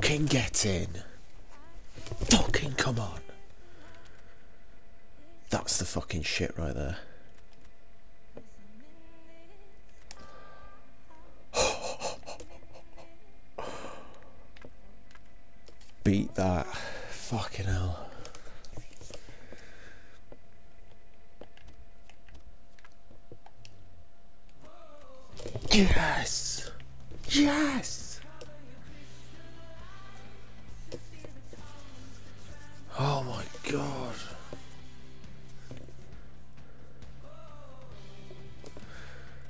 Fucking get in. Fucking come on. That's the fucking shit right there. Beat that. Fucking hell. Yes! Yes! Oh my god.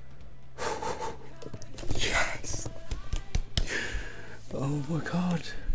Yes! Oh my god.